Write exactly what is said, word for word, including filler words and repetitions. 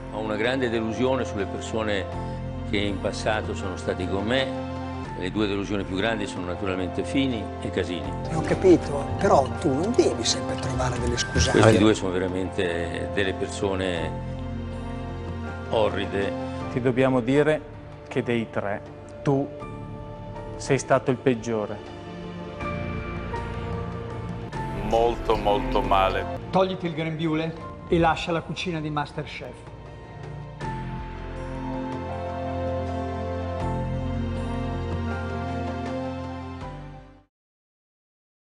Ho una grande delusione sulle persone che in passato sono stati con me. Le due delusioni più grandi sono naturalmente Fini e Casini. Ho capito, però tu non devi sempre trovare delle scusate. Questi due sono veramente delle persone orride. Ti dobbiamo dire che dei tre, tu sei stato il peggiore. Molto molto male. Togliti il grembiule e lascia la cucina di MasterChef.